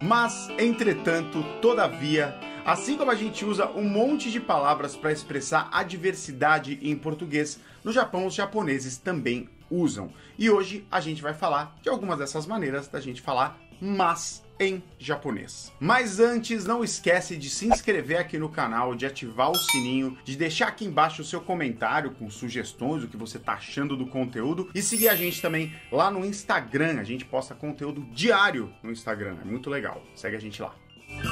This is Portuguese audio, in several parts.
Mas, entretanto, todavia, assim como a gente usa um monte de palavras para expressar a diversidade em português, no Japão os japoneses também usam. E hoje a gente vai falar de algumas dessas maneiras da gente falar mas em japonês. Mas antes, não esquece de se inscrever aqui no canal, de ativar o sininho, de deixar aqui embaixo o seu comentário com sugestões, o que você tá achando do conteúdo, e seguir a gente também lá no Instagram. A gente posta conteúdo diário no Instagram, é muito legal. Segue a gente lá.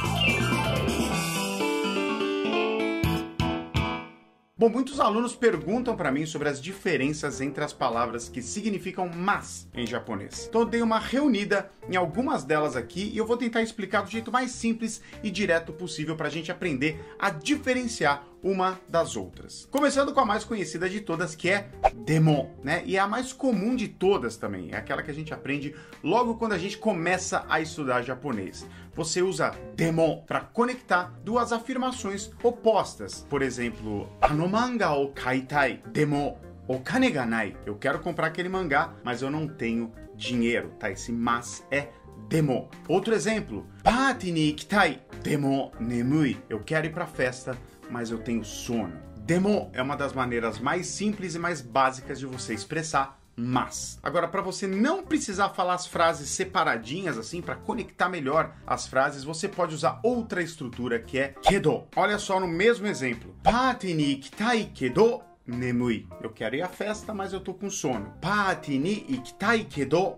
Bom, muitos alunos perguntam para mim sobre as diferenças entre as palavras que significam mas em japonês. Então eu dei uma reunida em algumas delas aqui e eu vou tentar explicar do jeito mais simples e direto possível para a gente aprender a diferenciar uma das outras. Começando com a mais conhecida de todas, que é demo, né? E é a mais comum de todas também, é aquela que a gente aprende logo quando a gente começa a estudar japonês. Você usa demo para conectar duas afirmações opostas. Por exemplo, ano manga o kaitai, demo okane ga nai. Eu quero comprar aquele mangá, mas eu não tenho dinheiro, tá? Esse mas é demo. Outro exemplo, party ni ikitai, demo nemui. Eu quero ir para festa, mas eu tenho sono. Demo é uma das maneiras mais simples e mais básicas de você expressar mas. Agora, para você não precisar falar as frases separadinhas assim, para conectar melhor as frases, você pode usar outra estrutura que é kedo. Olha só no mesmo exemplo. Party ni ikitai kedo nemui. Eu quero ir à festa, mas eu tô com sono. Party ni ikitai kedo,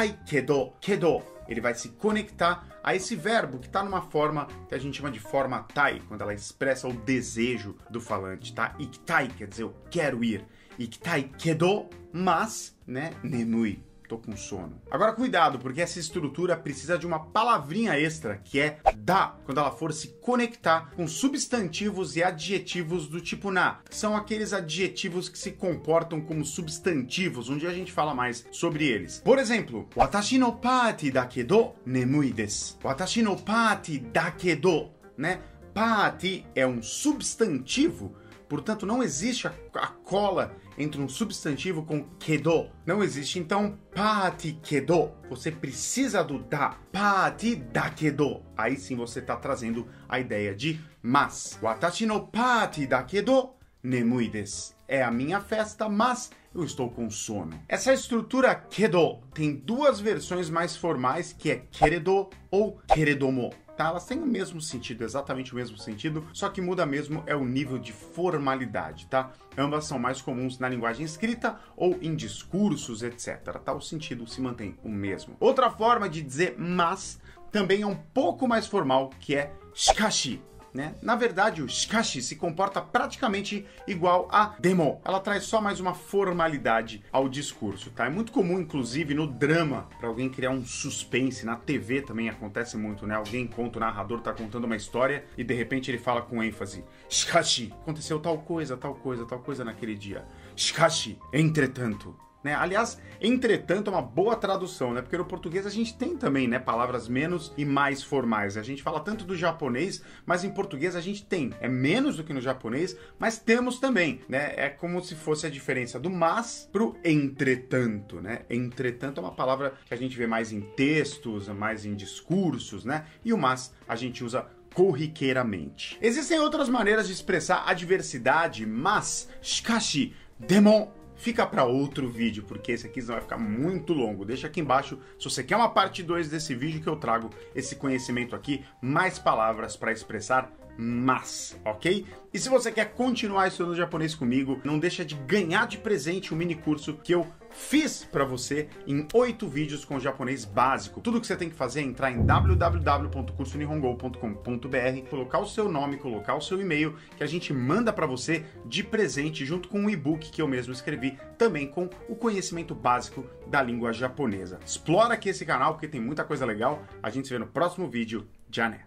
kedo. Ele vai se conectar a esse verbo que está numa forma que a gente chama de forma tai, quando ela expressa o desejo do falante, tá? Ikitai quer dizer eu quero ir. Ikitai kedo, mas, né, nemui. Tô com sono. Agora cuidado, porque essa estrutura precisa de uma palavrinha extra, que é da, quando ela for se conectar com substantivos e adjetivos do tipo na. São aqueles adjetivos que se comportam como substantivos, onde a gente fala mais sobre eles. Por exemplo, watashi no party dakedo nemui desu. Watashi no party dakedo, né? Party é um substantivo, portanto, não existe a cola entre um substantivo com kedo. Não existe, então, party kedo. Você precisa do da. Party dakedo. Aí sim você está trazendo a ideia de mas. Watashi no party dakedo nemui desu. É a minha festa, mas eu estou com sono. Essa estrutura kedo tem duas versões mais formais, que é keredo ou keredomo. Tá? Elas têm o mesmo sentido, exatamente o mesmo sentido, só que muda mesmo é o nível de formalidade, tá? Ambas são mais comuns na linguagem escrita ou em discursos, etc. Tá? O sentido se mantém o mesmo. Outra forma de dizer mas também é um pouco mais formal, que é shikashi. Né? Na verdade, o shikashi se comporta praticamente igual a demo. Ela traz só mais uma formalidade ao discurso, tá? É muito comum, inclusive, no drama, para alguém criar um suspense. Na TV também acontece muito, né? Alguém conta, o narrador tá contando uma história e de repente ele fala com ênfase: shikashi, aconteceu tal coisa naquele dia. Shikashi, entretanto. Né? Aliás, entretanto é uma boa tradução, né? Porque no português a gente tem também, né, palavras menos e mais formais. A gente fala tanto do japonês, mas em português a gente tem. É menos do que no japonês, mas temos também, né? É como se fosse a diferença do mas pro entretanto, né? Entretanto é uma palavra que a gente vê mais em textos, mais em discursos, né? E o mas a gente usa corriqueiramente. Existem outras maneiras de expressar a diversidade, mas shikashi, demo, fica para outro vídeo, porque esse aqui vai ficar muito longo. Deixa aqui embaixo se você quer uma parte 2 desse vídeo, que eu trago esse conhecimento aqui, mais palavras para expressar mas, ok? E se você quer continuar estudando japonês comigo, não deixa de ganhar de presente o mini curso que eu fiz para você em 8 vídeos com japonês básico. Tudo que você tem que fazer é entrar em www.cursonihongo.com.br, colocar o seu nome, colocar o seu e-mail, que a gente manda para você de presente, junto com um e-book que eu mesmo escrevi, também com o conhecimento básico da língua japonesa. Explora aqui esse canal, porque tem muita coisa legal. A gente se vê no próximo vídeo. Já né?